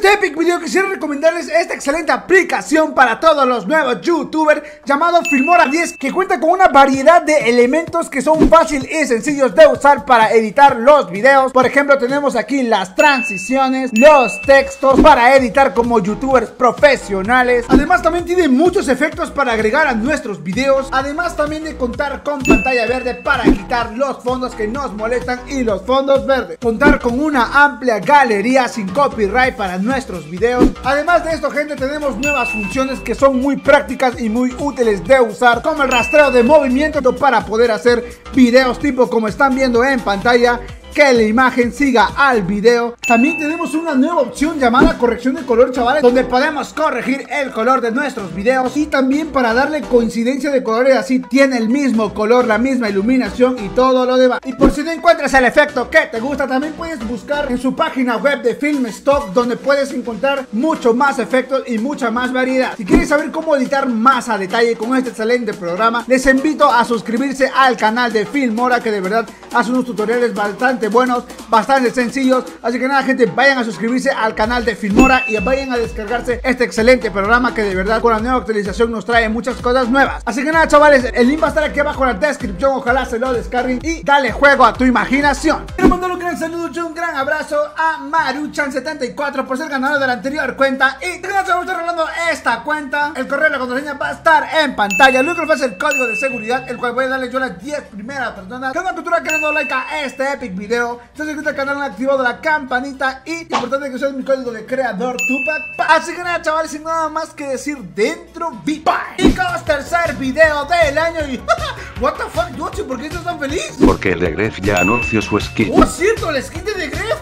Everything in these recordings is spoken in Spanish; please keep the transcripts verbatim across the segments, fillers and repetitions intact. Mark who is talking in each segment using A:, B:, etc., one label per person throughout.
A: este epic video quisiera recomendarles esta excelente aplicación para todos los nuevos youtubers llamado Filmora diez, que cuenta con una variedad de elementos que son fáciles y sencillos de usar para editar los videos. Por ejemplo, tenemos aquí las transiciones, los textos para editar como youtubers profesionales. Además también tiene muchos efectos para agregar a nuestros videos, además también de contar con pantalla verde para quitar los fondos que nos molestan y los fondos verdes, contar con una amplia galería sin copyright para nuestros videos. Además de esto, gente, tenemos nuevas funciones que son muy prácticas y muy útiles de usar, como el rastreo de movimiento para poder hacer videos tipo como están viendo en pantalla, que la imagen siga al video. También tenemos una nueva opción llamada corrección de color, chavales, donde podemos corregir el color de nuestros videos, y también para darle coincidencia de colores, así tiene el mismo color, la misma iluminación y todo lo demás. Y por si no encuentras el efecto que te gusta, también puedes buscar en su página web de Filmstock, donde puedes encontrar mucho más efectos y mucha más variedad. Si quieres saber cómo editar más a detalle con este excelente programa, les invito a suscribirse al canal de Filmora, que de verdad hace unos tutoriales bastante buenos, bastante sencillos. Así que nada, gente, vayan a suscribirse al canal de Filmora y vayan a descargarse este excelente programa, que de verdad con la nueva actualización nos trae muchas cosas nuevas. Así que nada, chavales, el link va a estar aquí abajo en la descripción, ojalá se lo descarguen y dale juego a tu imaginación. Quiero mandar un gran saludo y un gran abrazo a Maruchan setenta y cuatro por ser ganador de la anterior cuenta, y que nos vamos a estar regalando esta cuenta. El correo y la contraseña va a estar en pantalla. Luego nos va a hacer el código de seguridad, el cual voy a darle yo a las diez primeras personas que dan cultura queriendo like a este epic video. Si se suscrito al canal, han activado la campanita, y importante que usen mi código de creador Tupac. Así que nada, chavales, sin nada más que decir, dentro vi. Chicos, tercer video del año y what the fuck, Yoshi, ¿por qué estás tan feliz?
B: Porque el de Gref ya anunció su skin.
A: Oh, cierto, la skin de Gref.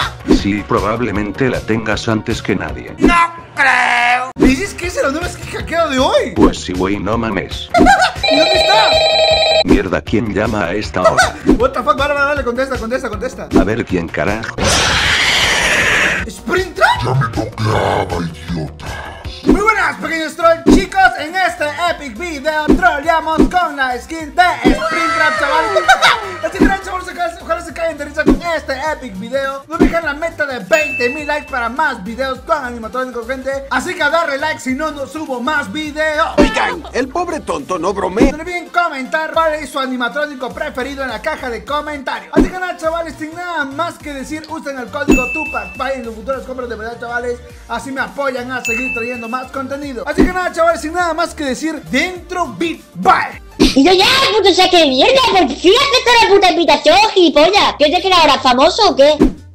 B: Sí, probablemente la tengas antes que nadie.
A: No creo. ¿Me dices que es la nueva skin hackeada de hoy?
B: Pues sí, güey, no mames.
A: ¿Y dónde está?
B: Mierda, ¿quién llama a esta hora?
A: What the fuck, vale, vale, vale, contesta, contesta, contesta.
B: A ver quién carajo.
A: ¿Springtrap?
C: Ya me tocaba, idiota.
A: Muy buenas, pequeños troll. Chicos, en este epic video trolleamos con la skin de Springtrap, chavales. Así que nada, chavales, ojalá se caigan de risa con este epic video. No dejen la meta de veinte mil likes para más videos con animatrónicos, gente. Así que a darle like, si no, no subo más videos.
D: Oigan, el pobre tonto no bromea.
A: No olviden comentar cuál es su animatrónico preferido en la caja de comentarios. Así que nada, chavales, sin nada más que decir, usen el código Tupac en los futuros compras de verdad, chavales. Así me apoyan a seguir trayendo más contenido. Así que nada, chavales, sin nada más que decir, dentro beat, bye.
E: Y yo ya, puto saque de mierda, por fin acepta la puta invitación, gilipollas. ¿Qué te crees ahora, famoso o qué?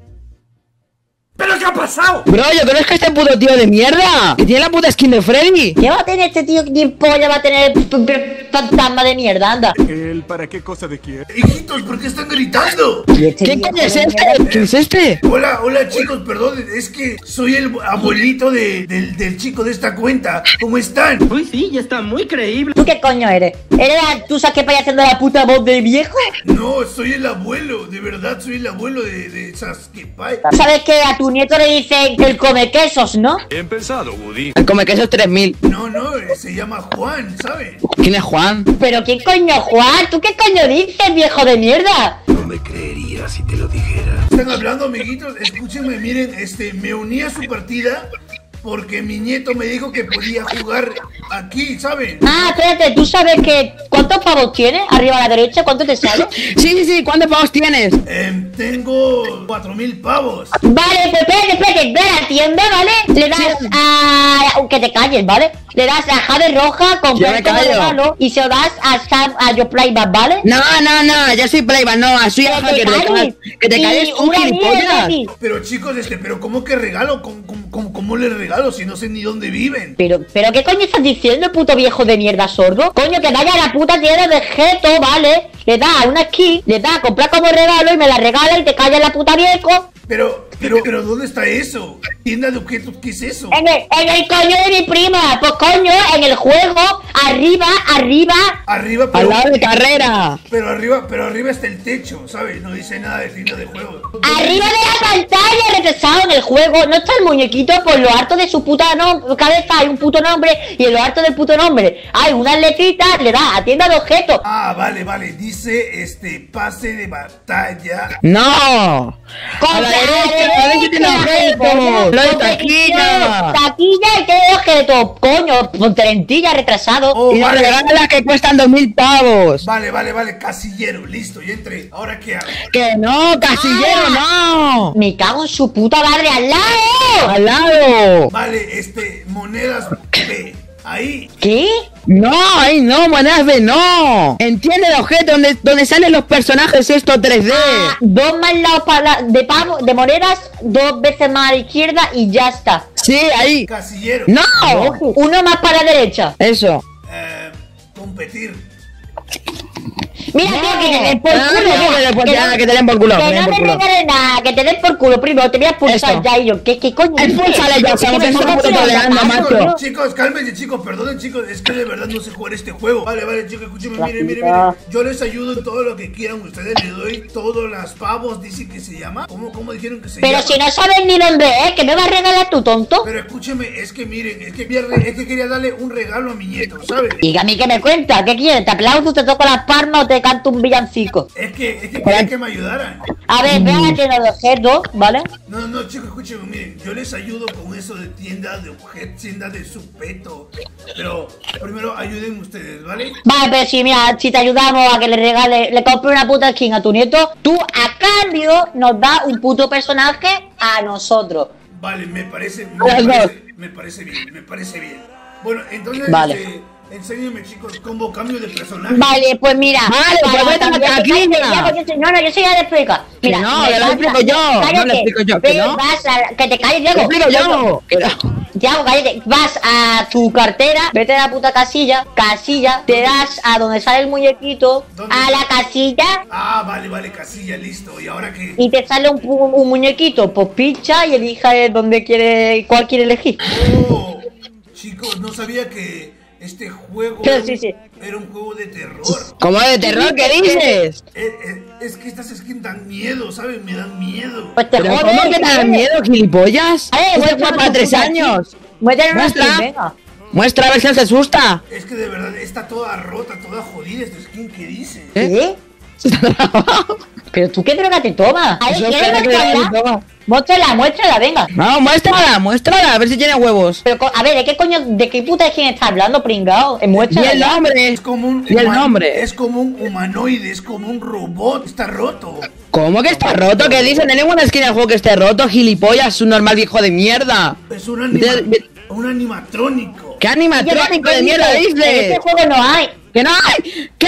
A: ¿Pero qué ha pasado?
F: Bro, yo creo que este puto tío de mierda que tiene la puta skin de Freddy.
E: ¿Qué va a tener este tío? ¿Quién polla va a tener fantasma de mierda? Anda.
G: ¿El para qué cosa de quién?
A: Hijitos, ¿por qué están gritando?
E: ¿Y este
F: ¿Qué
E: viejo
F: coño es
E: de
F: este?
E: mierda?
F: ¿Quién es este?
A: Hola, hola chicos, perdón, es que soy el abuelito de, del, del chico de esta cuenta. ¿Cómo están?
H: Uy, sí, ya está muy creíble.
E: ¿Tú qué coño eres? ¿Eres la tusa que vaya haciendo la puta voz de viejo?
A: No, soy el abuelo, de verdad soy el abuelo de, de Sasuke Pai.
E: ¿Sabes que a tu nieto le dicen el come quesos, no?
G: Bien pensado, Woody.
F: El come quesos tres mil.
A: No, no, se llama Juan, ¿sabes?
F: ¿Quién es Juan?
E: ¿Pero quién coño, Juan? ¿Tú qué coño dices, viejo de mierda?
D: No me creería si te lo dijera.
A: Están hablando, amiguitos, escúchenme, miren, este, me uní a su partida porque mi nieto me dijo que podía jugar aquí, ¿saben?
E: Ah, espérate, ¿tú sabes que cuántos pavos tienes? Arriba a la derecha, ¿cuánto te sale?
F: Sí, sí, sí, ¿cuántos pavos tienes?
A: Eh, tengo cuatro mil pavos.
E: Vale, pues espérate, espérate, ve a la tienda, ¿vale? Le das a... que te calles, ¿vale? Le das a Jade Roja con
F: Yo me
E: como
F: callo.
E: regalo y se lo das a Sam, a Yo Playback, ¿vale?
F: No, no, no, yo soy playback, no, soy
E: Que
F: a
E: te
F: hacker,
E: calles.
F: que te
E: Y
F: calles un
E: una mierda,
F: gilipollas.
E: sí.
A: Pero chicos, este, pero ¿cómo que regalo? ¿Cómo, cómo, cómo, cómo les regalo si no sé ni dónde viven?
E: Pero, pero ¿qué coño estás diciendo, puto viejo de mierda sordo? Coño, que vaya a la puta tienda de Geto, ¿vale? Le da una skin, le da a comprar como regalo y me la regala y te callas la puta viejo.
A: Pero, pero, pero ¿dónde está eso? ¿Tienda de objetos? ¿Qué es eso?
E: En el, en el coño de mi prima, pues coño, en el juego, arriba, arriba.
A: Arriba,
F: Al
A: pero,
F: lado de carrera.
A: pero arriba, pero arriba está el techo, ¿sabes? No dice nada de tienda de juegos.
E: Arriba de la pantalla, retrasado en el juego, no está el muñequito por lo harto de su puta no cabeza, hay un puto nombre y en lo harto del puto nombre hay unas letritas, le da a tienda de objetos.
A: Ah, vale, vale, dice este pase de batalla.
F: No. A la
E: Compra
F: derecha. a ver si tiene objetos. Lo de taquilla.
E: Taquilla y qué objeto, coño, ponte lentilla, retrasado.
A: Oh,
F: Y nos
A: vale.
F: regalan las que cuestan dos mil pavos.
A: Vale, vale, vale, casillero, listo, ya entré. ¿Ahora qué hago?
F: Que no, casillero, no.
E: Me cago en su puta madre al lado.
F: Al lado.
A: Vale, este, monedas B. Ahí.
E: ¿Qué?
F: No, ahí no, monedas B, no. Entiende el objeto donde, donde salen los personajes esto tres D.
E: Ah, dos más lados para de pavo, de monedas, dos veces más a la izquierda y ya está.
F: Sí, ahí.
A: Casillero.
F: No.
E: Uno más para la derecha.
F: Eso.
A: Eh, competir.
E: Mira, tío, que te den por
F: No,
E: culo.
F: no,
E: mira,
F: que te-
E: que
F: que
E: no-
F: que te den por culo,
E: Que
F: que te den
E: no
F: por
E: me
F: culo.
E: regales nada, que te den por culo. Primero te voy a expulsar
F: Eso.
E: ya y yo. ¿Qué, qué coño?
F: Expúlsale ya,
E: ¿Qué
F: Samu, que
E: me
F: es un
E: estás
F: puto
E: haciendo,
F: tolerando,
E: macho?
F: macho.
A: Chicos, cálmense, chicos, perdonen, chicos, es que de verdad no sé jugar este juego. Vale, vale, chicos, escúchenme, miren, miren, miren. Yo les ayudo en todo lo que quieran ustedes, les doy todos las pavos, dicen que se llama. ¿Cómo, cómo dijeron que se
E: Pero
A: llama?
E: si no sabes ni dónde es, ¿que me vas a regalar tú, tonto?
A: Pero escúcheme, es que miren, es que, pierde, es que quería darle un regalo a mi nieto, ¿sabes?
E: Y a mí que me cuenta, ¿qué quieres? ¿Te aplaudo, te toco las palmas o te canto un villancico?
A: Es que, es que quería que me ayudaran.
E: A ver, ve a la tienda de objetos, ¿vale?
A: No, no, chicos, escúchenme, miren, yo les ayudo con eso de tienda de objetos, tienda de supeto. Pero primero ayuden ustedes, ¿vale?
E: Vale, pero si mira, si te ayudamos a que le regale, le compre una puta skin a tu nieto, tú a cambio nos das un puto personaje a nosotros.
A: Vale, me parece, me
F: Las dos.
A: parece, me parece bien, me parece bien. Bueno, entonces,
E: Vale.
A: este, enséñenme, chicos, cómo cambio de personaje.
E: Vale, pues mira.
F: Vale, pues
E: para
F: vete a la
E: cambiar-
F: taquilla.
E: Ya, pues yo soy- No, no, yo soy ya le explica. Mira,
F: no,
E: me
F: ya lo
E: vas
F: explico
E: a-
F: yo, no lo
E: cállate,
F: explico yo, que
E: ve,
F: no.
E: vas a- que te calles, Diego.
F: Lo explico yo. Que no.
E: Diego, cállate. Vas a tu cartera, vete a la puta casilla, casilla, te das a donde sale el muñequito,
A: ¿Dónde?
E: a la casilla.
A: Ah, vale, vale, casilla, listo. ¿Y ahora qué?
E: Y te sale un, pu- un muñequito, pues pincha y elija eh, dónde quiere, cuál quiere elegir.
A: Oh, chicos, no sabía que este juego
E: Sí,
A: era, un,
E: sí, sí.
A: era un juego de terror.
F: ¿Cómo de terror? ¿Qué dices?
A: Eh, eh, es que estas skins dan miedo, ¿sabes? Me dan miedo.
E: Pues te
F: ¿Pero
E: jodes,
F: cómo que te dan
E: jodes.
F: miedo, gilipollas?
E: A ver,
F: Este
E: muestra
F: juego para
E: tu
F: tres
E: puta
F: años.
E: skin. Muéstrale una
F: Muestra.
E: skin, venga.
F: Muestra a ver si no se asusta.
A: Es que de verdad está toda rota, toda jodida esta skin que dice.
E: ¿Qué? ¿Pero tú qué droga te tomas? A ver,
F: Eso
E: ¿quieres
F: espera que le
E: mostrarla?
F: dé toma.
E: Muéstrala, muéstrala, venga.
F: No, muéstrala, muéstrala, a ver si tiene huevos.
E: Pero, co- a ver, ¿de qué coño, de qué puta skin está hablando, pringao? Eh,
F: Y
E: Muéstrala.
F: el
E: ya.
F: nombre.
A: Es como un
F: Y el
A: human-
F: nombre.
A: Es como un humanoide, es como un robot, está roto.
F: ¿Cómo que está roto? ¿Qué dicen? No hay ninguna esquina del juego que esté roto, gilipollas, un normal viejo de mierda.
A: Es un, anima-
F: De- de-
A: un animatrónico.
F: ¿Qué animatrónico de mierda
E: En este
F: dices?
E: juego no hay.
F: ¡Que no hay! ¿Qué?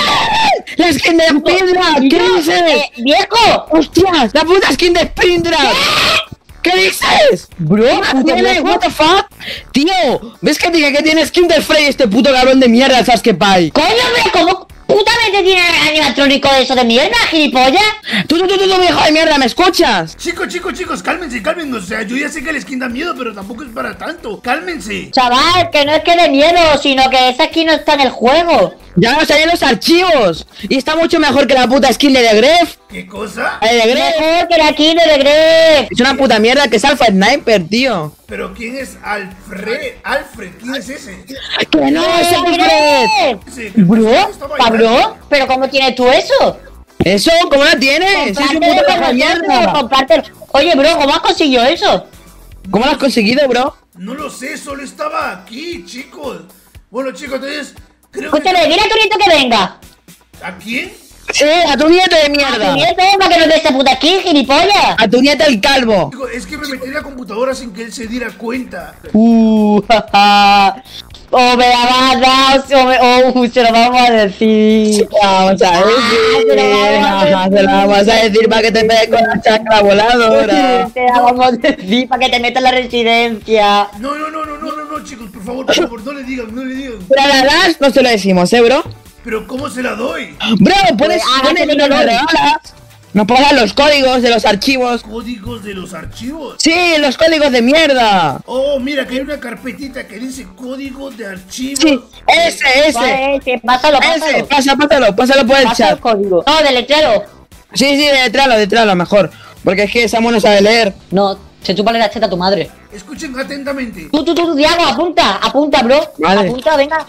F: ¡La skin de Spindra! ¿Qué dices?
E: Eh, ¡Viejo!
F: ¡Hostias! ¡La puta skin de Spindra! ¿Qué dices?
E: Bro,
F: ¿Qué más
E: puto
F: tiene?
E: viejo.
F: ¿What the fuck? Tío, ¿ves que dije que tiene skin de Frey este puto cabrón de mierda, Sasuke Pai?
E: ¡Coño, hombre! ¿Cómo putamente tiene animatrónico de eso de mierda, gilipollas?
F: Tú, tú, tú, tú, tú, viejo de mierda, ¿me escuchas?
A: Chicos, chicos, chicos, cálmense, cálmense. O sea, yo ya sé que el skin da miedo, pero tampoco es para tanto. Cálmense.
E: Chaval, que no es que de miedo, sino que esa skin no está en el juego.
F: Ya no salen los archivos. Y está mucho mejor que la puta skin de The Gref.
A: ¿Qué cosa?
F: La de The Gref
E: Mejor que la skin de Gref.
F: es una puta mierda que es Alpha Sniper, tío.
A: ¿Pero quién es Alfred? Alfred, ¿quién es ese?
F: ¡Que no, es
E: ¡Eh,
F: Alfred!
E: Gref!
A: Ese que
E: Bro,
A: está bailando.
E: cabrón, ¿pero cómo tienes tú eso?
F: ¿Eso? ¿Cómo la tienes? Es un
E: Compártelo
F: puto
E: con
F: viejo de
E: nosotros,
F: mierda.
E: compártelo. Oye, bro, ¿cómo has conseguido eso?
F: ¿Cómo lo has conseguido, bro?
A: No lo sé, solo estaba aquí, chicos. Bueno, chicos, entonces creo que...
E: Escúchame, dile a tu nieto que venga.
A: ¿A quién?
F: Sí, a tu nieto de
E: A tu
F: mierda.
E: nieto, para que nos dé esa puta skin, gilipollas.
F: A tu nieto el calvo.
A: Digo, es que me metí en la computadora sin que él se diera cuenta.
E: Uh, jaja. O me la vas a dar, o, me, o uh, se lo vamos a decir.
F: Vamos a
E: Ah, se lo
F: decir,
E: vamos a
F: ajá, se lo vamos a decir para que te pegues con la chacra voladora.
E: Te la vamos a decir para que te metas en la residencia.
A: No, no, no, no, no, no, no, chicos, por favor, por favor, no le digan, no le digan.
F: Pero a la das no se lo decimos, ¿eh, bro?
A: Pero ¿cómo se la doy?
F: Bro, pones,
E: Pues,
F: pones
E: hágase
F: y nos lo
E: millonario.
F: regalas. Nos pongas los códigos de los archivos.
A: Códigos de los archivos.
F: Sí, los códigos de mierda.
A: Oh, mira, que hay una carpetita que dice código de archivos.
F: Sí, ese, ese.
E: Vale, ese, pásalo,
F: Ese,
E: pásalo.
F: pasa, pásalo, pásalo por el
E: Pasa el
F: chat.
E: código. No, deletrero.
F: Sí, sí, detráslo, detráslo mejor. Porque es que Samu no sabe leer.
E: No, se chúpale la teta a tu madre.
A: Escuchen atentamente.
E: Tú, tú, tú, Diago, apunta, apunta, bro.
F: Vale.
E: Apunta, venga.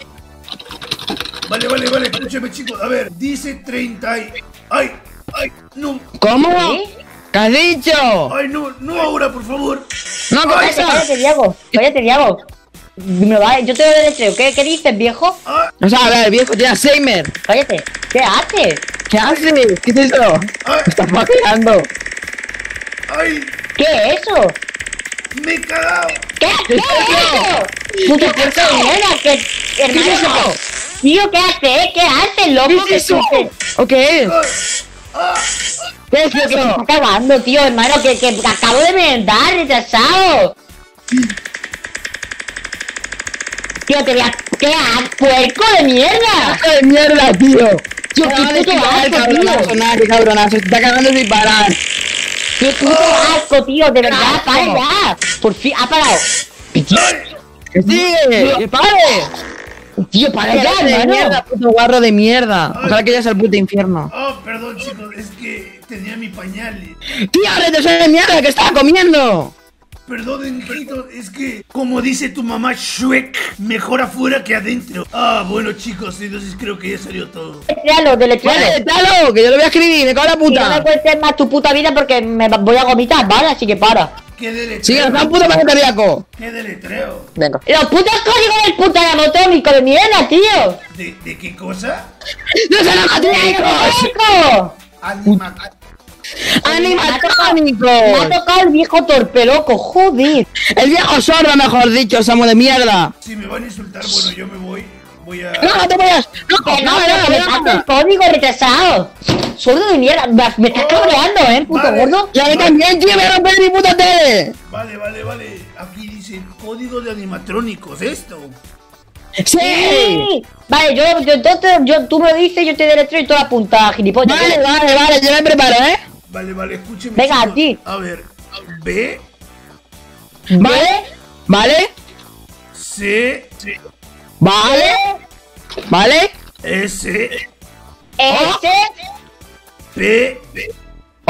A: Vale, vale, vale, escúcheme, chicos. A ver, dice treinta y... ¡Ay! ¡Ay! ¡No!
F: ¿Cómo?
E: ¿Sí?
F: ¿Qué has dicho?
A: Ay, no, no ahora, por favor.
F: No, ¿qué
E: Cállate,
F: pasa?
E: cállate, Diego. Cállate, Diego. Me va, yo te lo deletreo. ¿Qué, ¿Qué dices, viejo?
F: O sea, a ver, viejo, tiene Alzheimer.
E: Cállate. ¿Qué haces?
F: ¿Qué haces? ¿Qué es eso?
A: Ay,
F: Me estás pajeando.
A: ay,
E: ¿Qué es eso?
A: me he cagado.
E: ¿Qué, ¿Qué es eso? Puto puerco de mierda, que...
F: ¿Qué es
E: Hermano.
F: eso?
E: Tío, ¿qué haces? ¿Qué haces, loco?
F: ¿Qué es eso? ¿O qué es? ¿Qué es
E: ¿Qué se
F: eso?
E: está acabando, tío, hermano? Que, que acabo de merendar, retrasado. Tío, te voy a... ¿Qué haces? ¡Puerco de mierda!
F: ¡Qué de mierda, tío!
E: Tío,
F: Acaba
E: qué
F: de
E: puto
F: disparar,
E: asco,
F: cabronazo,
E: tío.
F: nada, qué cabronazo. Se está cagando sin parar.
E: ¡Qué puto asco, tío! De verdad,
F: asco.
E: para ya. Por fin, ha parado.
F: ¡Que sigue! ¡Que pare!
E: Tío, para ya,
F: ¡Guarro de
E: hermano.
F: mierda, puto guarro de mierda! Ojalá que vayas al puto infierno.
A: Oh, perdón, chicos, es que tenía mi pañal.
F: ¡Tío, retrasado de mierda, que estaba comiendo!
A: Perdón, hijito, es que, como dice tu mamá Shrek, mejor afuera que adentro. Ah, bueno, chicos, entonces creo que ya salió todo.
E: Deletréalo, deletréalo.
F: ¡Vale, dalo! ¡Que yo lo voy a escribir! ¡Me cago en la
E: Y no me
F: puta!
E: cuentes más tu puta vida porque me voy a vomitar, ¿vale? Así que para.
A: ¿Qué deletreo?
F: ¡Sigue, está un puto paquete cardíaco!
A: ¿Qué deletreo?
F: Venga.
E: Los putos códigos del puta anatómico de mierda, tío.
A: ¿De, de qué cosa?
F: ¡No son animatrónicos!
E: ¡Loco!
A: Anima...
F: ¡Animatrónicos!
E: Me ha tocado el viejo torpeloco, joder.
F: El viejo sordo, mejor dicho, Samu de mierda.
A: Si me van a insultar, bueno, yo me voy. Voy a...
F: ¡No, no te vayas! ¡No,
E: Que
F: no,
E: no, que
F: no,
E: me
F: no,
E: falta el
F: no!
E: código retrasado. Sordo de mierda. Me, me estás cabreando, ¿eh, puto
A: Vale.
E: gordo?
F: ¡Y a mí también, tío! ¡Me voy a romper mi puta tele!
A: Vale, vale, vale. Aquí dice código de animatrónicos, esto.
F: ¡Sí!
E: Vale, yo, yo, entonces, yo, tú me lo dices, yo te deletreo y toda la punta, gilipollas.
F: Vale, vale, vale, yo me preparo, ¿eh?
A: Vale, vale, escúcheme.
E: Venga,
A: chicos.
E: aquí.
A: A ver, B,
F: ¿Vale? ¿Vale?
A: C,
F: ¿Vale? ¿Vale?
A: S,
E: S,
A: P,
F: ¡Oh!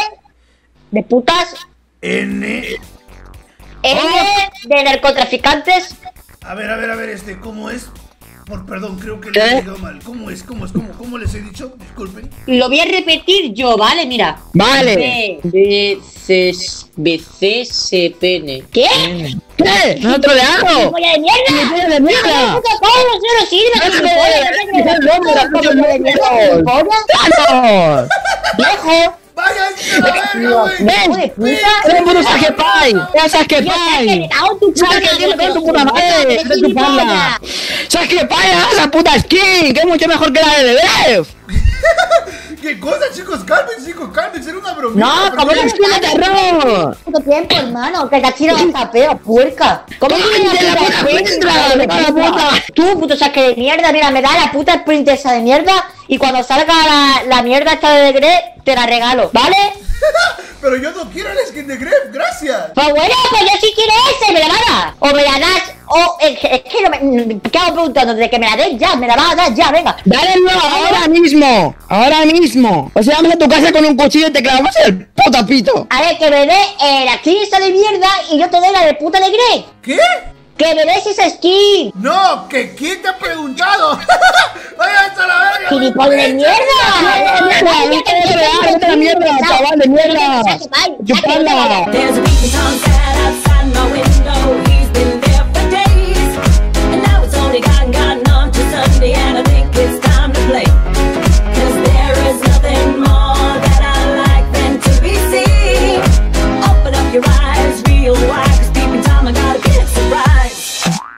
E: de putas,
A: N.
E: N, de narcotraficantes.
A: A ver, a ver, a ver, este, ¿cómo es? Por perdón, creo que
F: ¿Qué?
A: lo he dicho mal. ¿Cómo es? ¿Cómo es? ¿Cómo, ¿Cómo les he dicho? Disculpen.
E: Lo voy a repetir yo, ¿vale? Mira.
F: Vale.
E: B, B, C, B, C, C, P, N. ¿Qué?
F: ¿Qué? ¡Nosotros le hago!
E: ¡Polla de mierda!
F: ¡Gilipollas de mierda!
E: ¡Puta coño, no se lo sirve!
F: ¡No
E: ¡Gilipollas!
F: se
E: ¡No
F: le-
E: se lo sirve! ¡Gilipollas!
F: ¡Vamos!
E: ¡Viejo!
A: ¡Váyanse a la verga, güey!
E: ¡Hijo de puta!
F: ¡Eres un puto Sasuke-pai! ¡Eres Sasuke-pai!
E: ¡Tío, cago en tu
F: ¡Sabes que tío, con tu puta madre! ¡Eres tu panda! ¡Sasuke-pai, haz la puta skin! ¡Que es mucho mejor que la de Def!
A: ¿Qué cosa, chicos? Cálmense, chicos, cálmense, era una bromita.
E: No,
A: pero
E: ¿cómo
A: ya-
F: ¡Es skin de terror!
E: Puto tiempo, hermano, que cachira la tapea, puerca. ¿Cómo
F: ¡Cállate
E: que
F: la puta princesa, me cago en la puta!
E: Tú, puto saque de mierda, mira, me da la puta princesa de mierda y cuando salga la, la mierda esta de Grey, te la regalo, ¿vale?
A: Pero yo no quiero el skin de Gref, gracias.
E: Pues bueno, pues yo sí quiero ese, me la vas a dar. O me la das, o es que, es que no me... ¿Qué hago preguntando? De que me la des ya, me la vas a dar ya, venga.
F: ¡Dale ahora mismo! ¡Ahora mismo! O sea, vamos a tu casa con un cuchillo y te clavamos el puto pito.
E: A ver, que me dé eh, la skin esa de mierda y yo te doy la de puta de Grey.
A: ¿Qué?
E: Que me des esa skin.
A: No, que quién te ha preguntado. Váyanse a la verga. güey.
E: ¡Gilipollas de mierda!
F: ¡Mierda! ¡Vete a la mierda! ¡Vete a la mierda, chaval de mierda! ¡Chupadla!
I: There's a beat song set up.